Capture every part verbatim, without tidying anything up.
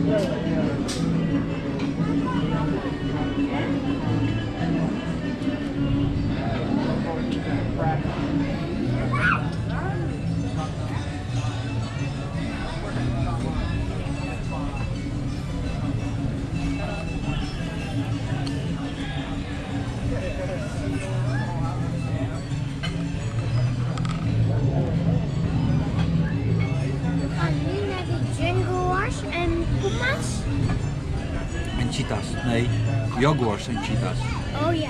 En cheetahs. Nee, jaguars en cheetahs. Oh ja.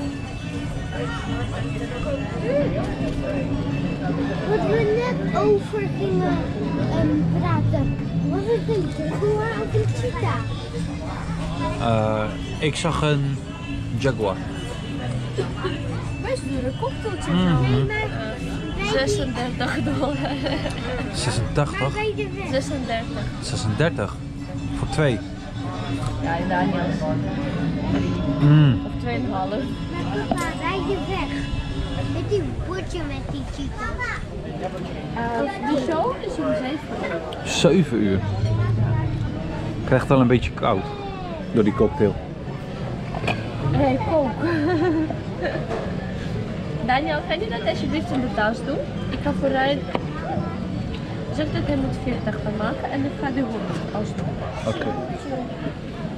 Wat we net over gingen um, praten. Was het een jaguar of een cheetah? Uh, ik zag een jaguar. Best dure cocktailtje. Mm. Nee, maar zesendertig dollar. zesentachtig? bij de weg. zesendertig. zesendertig? Voor twee? Ja, in Daniels. Mm. Of twee en een half. Maar papa, bij de weg. Met die bordje met die cheetah. Uh, die show is om zeven uur. zeven uur. Ik krijg het al een beetje koud. Door die cocktail. Hey, kook. Daniel, ga je dat alsjeblieft in de tas doen? Ik ga vooruit. Zeg dat hij moet veertig van maken en ik ga de hond als doen. Oké. Okay.